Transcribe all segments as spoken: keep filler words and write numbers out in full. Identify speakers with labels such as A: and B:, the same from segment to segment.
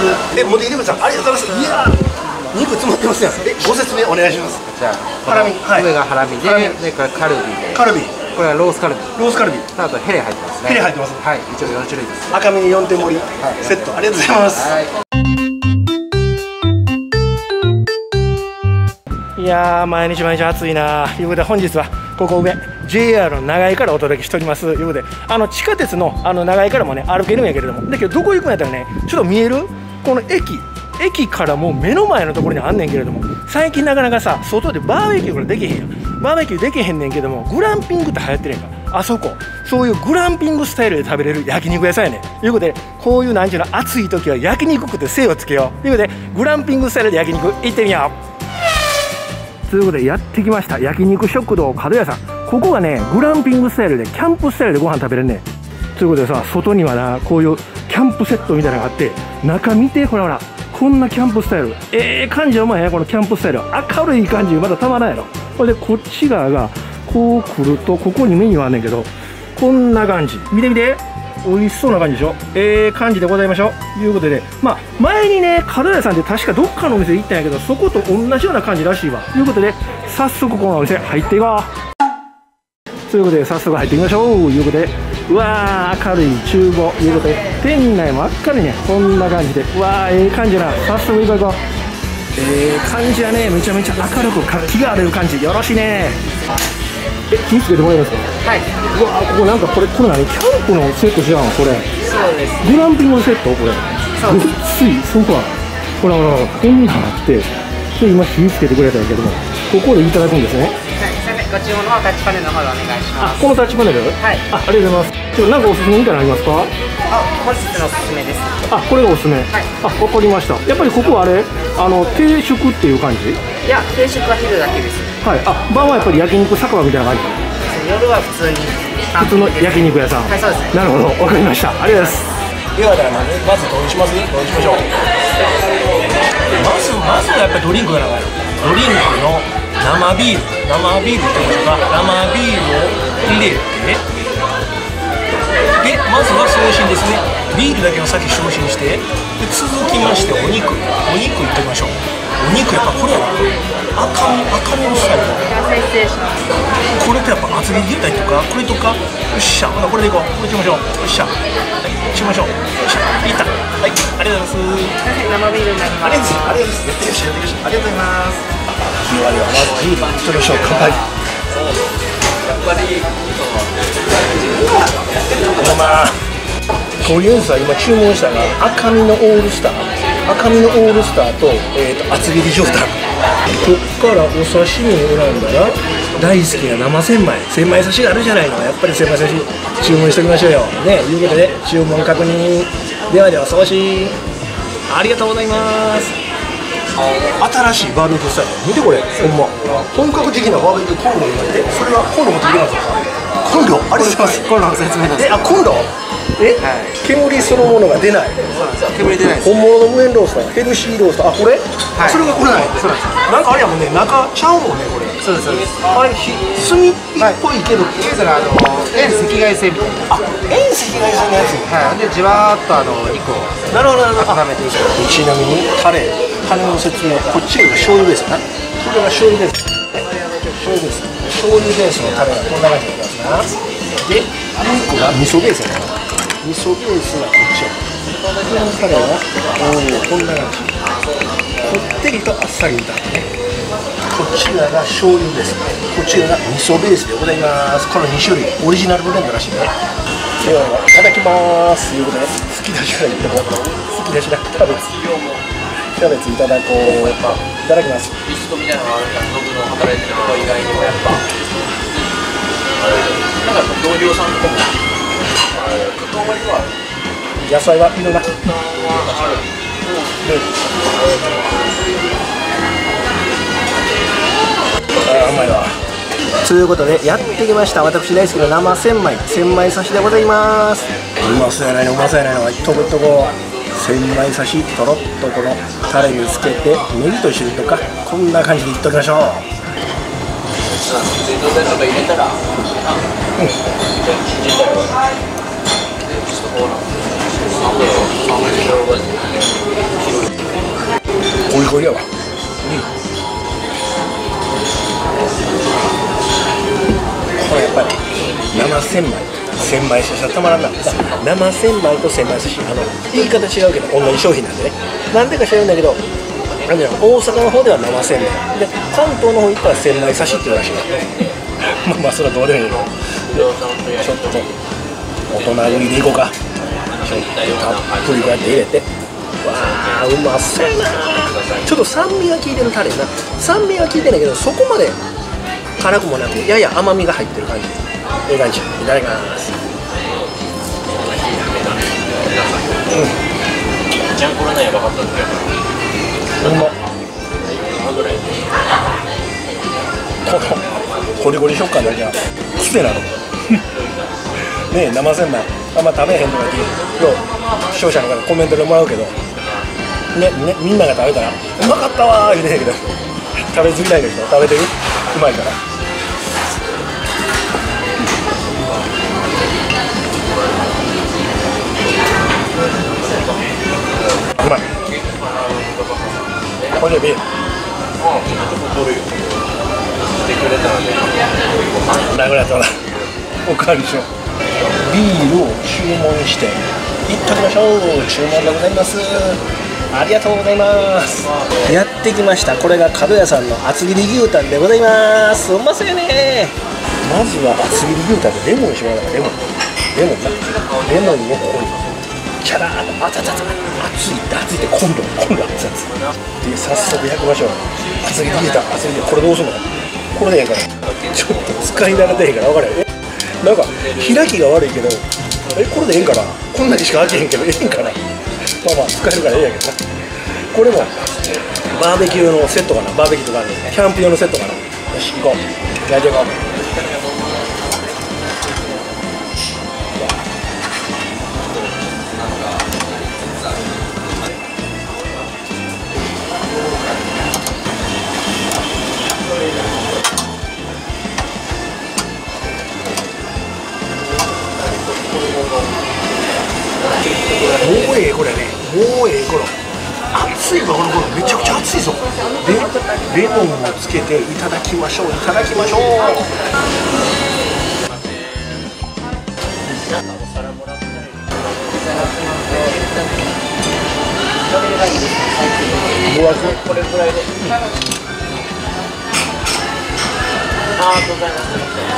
A: え、持ってきてください。ありがとうございます。いやー、肉詰まってますやん。え、ご説明お願いします。
B: じゃあ
A: ハラミ、はい、
B: 上がハラミで、でこれカルビで、
A: カルビ、
B: これはロースカルビ、
A: ロースカルビ、
B: あとヘレ入ってますね。
A: ヘレ入ってます。
B: はい、一応よん種類です。
A: 赤身によんてん盛り、セット、ありがとうございます。はい、いやー、毎日毎日暑いなー。いうことで本日はここ上 ジェイアール の長井からお届けしております。いうことで、あの地下鉄のあの長井からもね歩けるんやけれども、だけどどこ行くんやったらね、ちょっと見えるこの駅駅からもう目の前のところにあんねんけれども、最近なかなかさ外でバーベキューからできへんやん。バーベキューできへんねんけども、グランピングって流行ってるやんか。あそこそういうグランピングスタイルで食べれる焼肉屋さんやねん。ということで、こういうなんちゅうの暑い時は焼肉食って精をつけようということで、グランピングスタイルで焼肉行ってみようということで、やってきました焼肉食堂角屋さん。ここがねグランピングスタイルでキャンプスタイルでご飯食べれんねん。ということでさ、外にはなこういうキャンプセットみたいなのがあって、中見てほらほら、こんなキャンプスタイル、ええ感じはお前やこのキャンプスタイル、明るい感じまだたまらんやろ。これでこっち側がこう来ると、ここにメニューあんねんけど、こんな感じ見てみて、美味しそうな感じでしょ。ええ感じでございましょう。ということで、まあ前にね角屋さんって確かどっかのお店行ったんやけど、そこと同じような感じらしいわ。ということで早速このお店入っていこうということで、早速入っていきましょうということで、うわー明るい厨房ということで、店内も明るいね、こんな感じで、うわーええ感じやな。早速行こう行こう。ええ感じやね。めちゃめちゃ明るく活気がある感じ、よろしいね。え、気付けてもらえますか。はい。うわーここなんかこれこれ何キャンプのセットじゃんこれ。そうです。グランピングのセットこれ。そうです。ついソファー、ほらほらこんなんあって、で今火つけてくれたんやけども、ここでいただくんですね。
C: ご注文のタッチパネルの方でお願いします。
A: あ、このタッチパネル。はい。あ、ありがとうございます。ちょっとなんかおすすめみたいなのありますか。
C: あ、本日のおすすめです。
A: あ、これがおすすめ。はい。あ、わかりました。やっぱりここはあれ、あの定食っていう感じ。
C: いや、定食は昼だけです。
A: はい。あ、晩はやっぱり焼肉酒場みたいな感じ。
C: 夜は普通に。
A: 普通の焼肉屋さん。
C: はい、そうです。
A: なるほど、わかりました。ありがとうございます。では、まず、まずどうします。どうしましょう。まず、まずはやっぱりドリンクが長い。ドリンクの生ビール、生ビールって言いましょうか。生ビールを入れて、で、まずは送信ですね。ビールだけを先送信して、で続きましてお肉、お肉いってみましょう。お肉やっぱこれは赤身、赤身のスタイル。これとやっぱ厚切り牛タンとか、これとか、よっしゃ、ほなこれでいこう。これいきましょう。よっしゃ、はい、いきましょう。よっしゃ、いった。はい、ありがとうございます。
C: 生ビールになります。
A: ありがとうございます。ありがとうございます。やってみましょう。やってみましょう。ありがとうございます。ではではまずビールいきましょう。乾杯。やっぱり。まあ。とりあえずは今注文したのが赤身のオールスター、赤身のオールスターと、えー、と厚切り上タン。こっからお刺身を選んだら大好きな生千枚、千枚刺しがあるじゃないの。やっぱり千枚刺し注文しておきましょうよね。いうことで注文確認。ではでは送信。ありがとうございます。新しいバーベキュースタイル見てこれ、ほんま本格的なバーベキューコンロになって、それはコンロ持ってきてますか。コンロありがとうございます。
B: コンロの説明なんです。
A: え、あ、コンロえ、はい、煙そのものが出ない。
B: 煙出ないです。
A: 本物の無煙ロースター、ヘルシーロースター。あ、これ、はい、それがこれない。そうなんです。なんかあれやもんね、中ちゃうもんね、これ。そうです、そうです。あれ、ひ炭っぽいけど、
B: 言うたら、あの、遠赤外線みたいな。
A: あ、遠赤外線のやつ。
B: はい、で、じわーっと、あの、肉を。
A: なるほど、なるほど。
B: 温めていく。
A: ちなみに、タレ、タレの説明、こっちが醤油ベースな。これが醤油ベース。醤油ベース。醤油ベースのタレがこんな感じでいきますな。で、肉が味噌ベースやな。味噌ベースがこっちや。このタレは、おお、こんな感じ。こってりとあっさり炒めね。こっち側が醤油ですね。こっち側が味噌ベースでございます。このに種類、オリジナルブレンドらしいね。では、いただきます。ということで、好きなしから言っても、好きなしなキャベツ。キャベツいただこう。いただきます。リストみたいなのがあるから、僕の働いてること以外にもやっぱ。なんか同僚さんとかも。野菜はいるな。あ、うまいわ。ということでやってきました。私大好きな生千枚、千枚刺しでございます。うまそうやないの、うまそうやないの。とことこ千枚刺し、とろっとこのタレにつけてネギと一緒にとか、こんな感じでいっときましょう。うんゴリやわ。うん、これやっぱり生千枚、千枚寿司はたまらんな。生千枚と千枚寿司、あの言い方違うけど同じ商品なんでね。なんでか知らんだけど、あの大阪の方では生千枚で、関東の方行ったら千枚刺しっていうらしいな。まあまあそれはどうでもいいけど、ちょっと大人食いでいこうか。ちょっとたっぷりこうやって入れて、わあうまそうやな。ちょっと酸味が効いてるタレな。酸味は効いてないけどそこまで辛くもなく、やや甘みが入ってる感じ。ええ感じ。いただきます。うん。
D: ちゃんこれなやばかったんだけど。
A: うまっ。このゴリゴリ食感だけは癖なの。ねえ生千枚あんま食べへんとか言ってよう視聴者の方コメントでもらうけど、ねねみんなが食べたらうまかったわー言うてへんけど、食べ過ぎないけど食べてるうまいから。うまい。これでビールなくなったらおかわりしよう。ビールを注文していっときましょう。注文でございます。ありがとうございます。やってきました。これが角屋さんの厚切り牛タンでございます。うまそうやね。まずは厚切り牛タンでレモンしまうからレモンレモンなレモンのここにキャラーッと熱々熱いって熱いって今度今度熱々で早速焼きましょう。厚切り牛タン厚切りこれどうすんの。これでええからちょっと使い慣れてへんから分からへん。えなんか開きが悪いけどえこれでええんかな。こんなにしか開けへんけどええんかな。まあまあ使えるからええやけどな。これもバーベキューのセットかな。バーベキューとかあるキャンプ用のセットかな。よし行こう。焼いていこう。もうええこれね。もうええ頃熱いわ。この頃めちゃくちゃ熱いぞ。でレモンをつけていただきましょう。いただきましょう。分厚い。これぐらいで。ありがとうございます。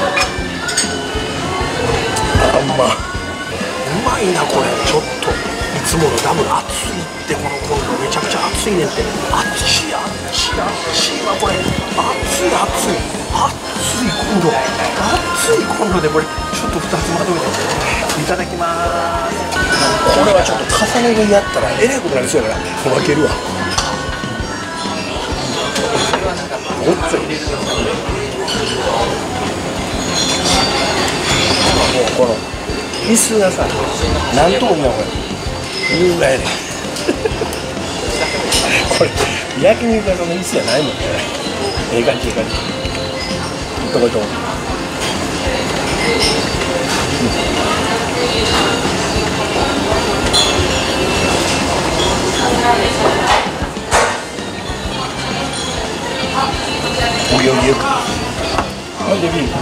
A: あんまうまいなこれ。ちょっといつものダブル熱いって。このコンロめちゃくちゃ熱いねんって。熱い熱い熱いわこれ。熱い熱い熱いコンロ熱いコンロでこれちょっとふたつまとめていただきます。これはちょっと重ね着やったらえらいことになりそうやから分けるわ。ごっついもうこの椅子がさ何とも見なこれ優雅やねこれ焼肉屋さんの椅子じゃないもんね。ええ感じええ感じ。どこどこ、お行儀よくなんでビール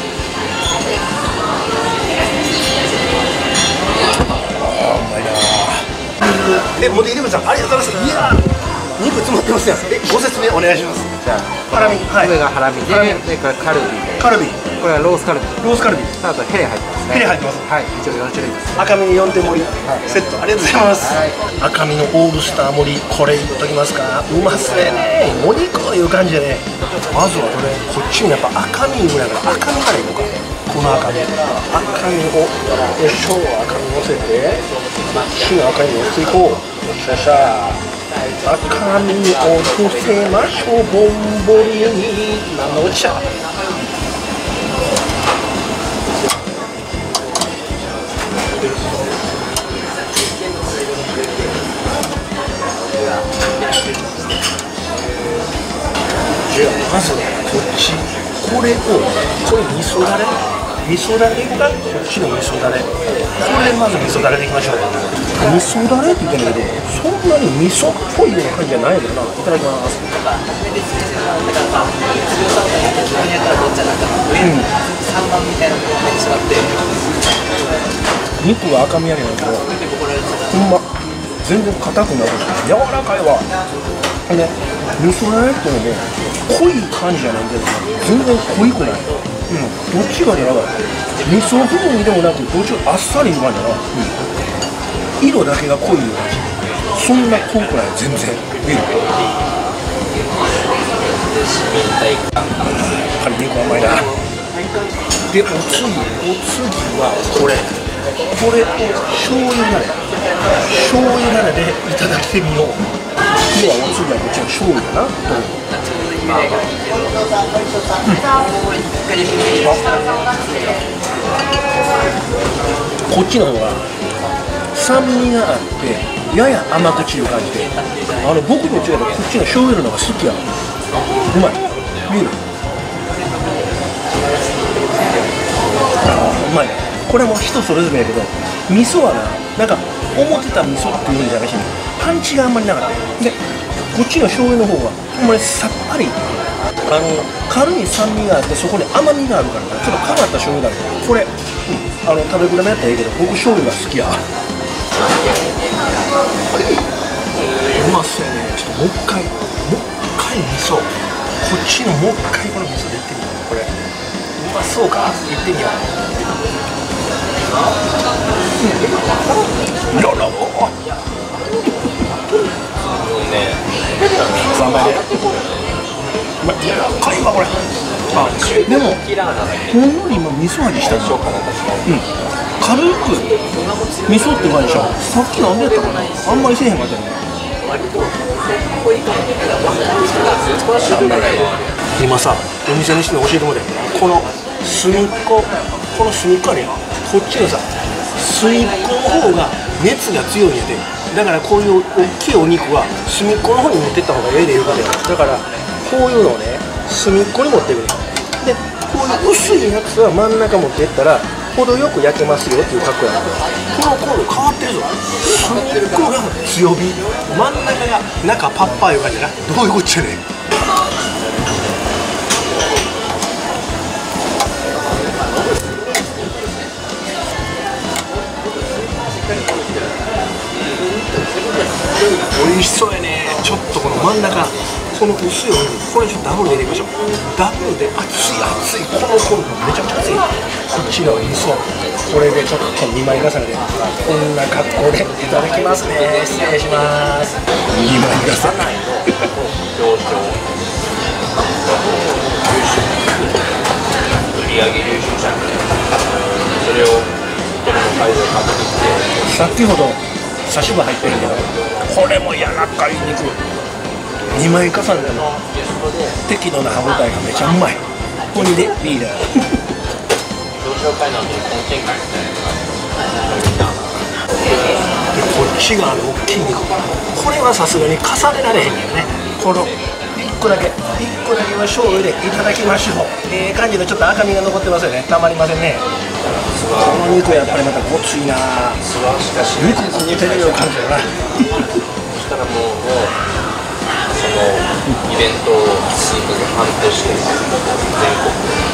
A: え、モディリブさん、ありがとうございます。いや肉詰まってますやん。え、ご説明お願いします。
B: じゃあ
A: ハラミ、はい、
B: 上がハラミで、
A: ハラミ
B: でこれカルビで、
A: カルビ、
B: これはロースカルビ、
A: ロースカルビ、
B: あとヘレ入ってますね。
A: ヘレ入ってます。
B: はい、一応よん種類です。
A: 赤身よんてん盛り、セットありがとうございます。
B: はい、
A: 赤身のオールスター盛り、これいっときますか。うまそうやね。お肉という感じでね。まずはこれこっちにやっぱ赤身ぐらいから赤身からいこうか。この赤身、赤身をよいしょ、赤身乗せて、こっちの赤身乗せていこう。よっしゃ赤身を乗せましょう。ボンボリになんのおっしゃ。じゃあまずこっちこれをこれ味噌だれ味噌だれでいこうか。こっちの味噌だれ。これでまず味噌だれでいきましょう。味噌だれって言ってんだけど、そんなに味噌っぽいような感じじゃないのかな。いただきます。肉は赤身やねんけど、ほんま全然硬くなるし柔らかいわ。ね、味噌だれってので濃い感じじゃないけど全然濃いくない。うん、どっちがじゃなかった味噌風味でもなくどっちがあっさりいう感じだな、うん、色だけが濃いいう感じ。そんな濃くない全然。見るカリ肉甘いな。で、お次、お次はこれこれと醤油だれ醤油だれでいただいてみよう。ではお次はこっちの醤油だな。こっちの方が酸味があってやや甘口いう感じで、あの僕と違うとこっちの醤油の方が好きや。うまい。見る。あーうまいね。これも人それぞれやけど味噌はな、なんか思ってた味噌っていうんじゃなしにパンチがあんまりなかった。でこっちの醤油の方がほんまにさっぱり、あの軽い酸味があってそこに甘みがあるからな、ちょっと変わった醤油だねこれ、うん、あの食べ比べやったらいいけど僕醤油が好きや。うまそうやね。ちょっともう一回もう一回味噌、こっちのもう一回この味噌でいってみよう。これうまそうか、いってみよう。うん、ロロ三倍でうまい。高いわこれ。あ、でもほんのり今味噌味したの。うん、軽く味噌って感じでしょ。さっきなんでやったかな、あんまりせえへんかったよね。今さお店の人に教えてもらったよ。この隅っこ、この隅っこはね、こっちのさ隅っこの方が熱が強いんやで。だからこういう大きいお肉は隅っこの方に持ってった方がええでいうことや。だからこういうのをね隅っこに持っていくね。でこういう薄いやつは真ん中持っていったら程よく焼けますよっていう格好や。このコード変わってるぞ。隅っこが強火、真ん中が中パッパーいう感じやな。どういうこっちゃねん。美味しそうやね。ちょっとこの真ん中この薄いお肉、これちょっとダブルで入れてみましょう。ダブルで熱い熱いこのコルクめちゃくちゃ熱い。こっちの味噌、これでちょっとにまい重ねでこんな格好でいただきますね。失礼します。にまい重ね
D: 売上優秀者それを会場買ってきて、
A: 先ほど刺し歯入ってるけどこれも柔らかい肉にまい重ねての適度な歯応えがめちゃうまい。ここにねリーダー
D: 同紹介なので本展開みたいな感
A: でこっちがあの大きい肉、これはさすがに重ねられへんけどね。このいっこだけいっこだけは醤油でいただきましょう。ええ感じのちょっと赤みが残ってますよね。たまりませんね。この肉はやっぱりまたごついな。肉食ってるよう感じだな。
D: そしたらもうそのイベントを数ヶ月半年して全国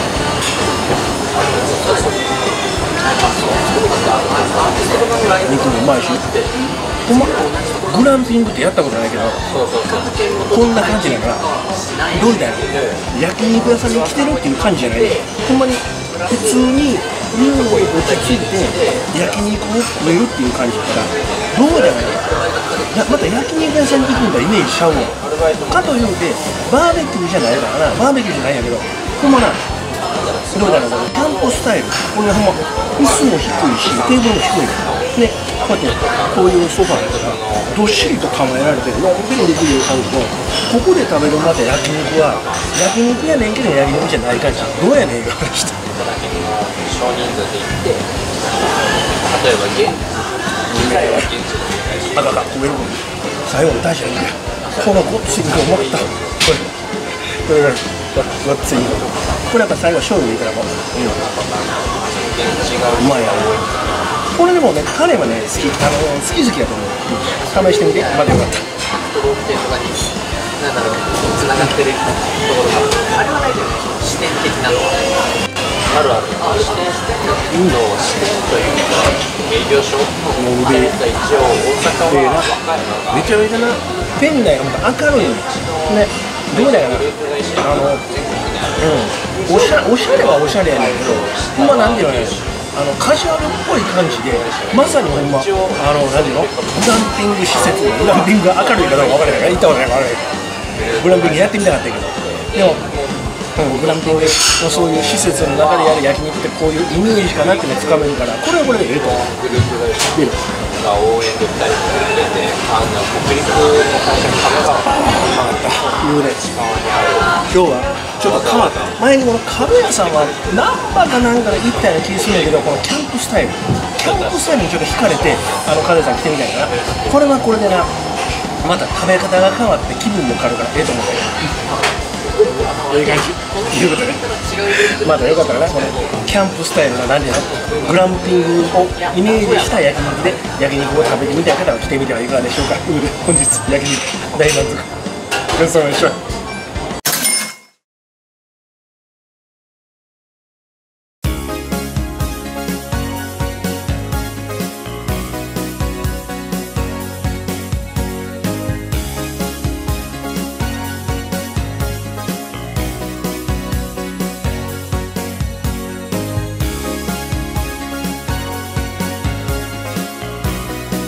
A: 肉もうまいし、ほんまグランピングってやったことないけどこんな感じだから、どうみたいな焼肉屋さんに来てるっていう感じじゃない。ほんまに普通にルールを落ち着いて焼肉を食えるっていう感じだから、どうだろうな。また焼肉屋さんに行くんだイメージしちゃうわ。かというてバーベキューじゃないからな。バーベキューじゃないんやけど、ほんまなどうだろう、これキャンプスタイル、これほんま椅子も低いしテーブルも低いからね。こうやってこういうソファーやからどっしりと構えられてのんびりできる感じの、ここで食べるまた焼肉は焼肉やねんけど焼肉じゃない感じ。どうやねんいう話して
D: 少人数で行って、例えば現地には現地で
A: あかんあかん、ごめんごめん、最後の大事な肉や。このごっつい肉を持ったこれこれがごっつい肉これやっぱ最後醤油入れたらもう、うん、うまいやろ。これでもね、タレはね、好き、あの好き好きだと思う。試してみて、まだよかった。
D: 都道府県とかになんだろうつながってるところがあれはないよね。視点的なのはあるある。視点の視点というか営業所もう一応大阪は若いのが
A: めちゃめちゃな店内がまた明るいね。どうだよな、あの、うん、おしゃおしゃれはおしゃれやねんけど、ほんまなんていうのね、あのカジュアルっぽい感じで、まさにほんま、あの、なんていうの、グランピング施設、グランピングが明るいかどうか分からないから、行ったことないから、グランピングやってみたかったけど、でも、うん、グランピングのそういう施設の中でやる焼肉ってこういうイメージかなってね、つかめるから、これはこれでええと思う。
D: グループ会社が応援できたりしてくれて、あの北陸の会社神奈川
A: いうね、今日はちょっと変わった。前にこの角屋さんは難波かなんかで行ったような気がするんだけど、このキャンプスタイルキャンプスタイルにちょっと惹かれて、あの角屋さん来てみたいかな。これはこれでな、また食べ方が変わって気分も変わるからええと思うんだよ。いい感じいうことで、またよかったらな、このキャンプスタイルの何ていうの、グランピングをイメージした焼肉で焼肉を食べてみたい方は来てみてはいかがでしょうか。ということで本日焼肉大満足。ごちそうさまでした。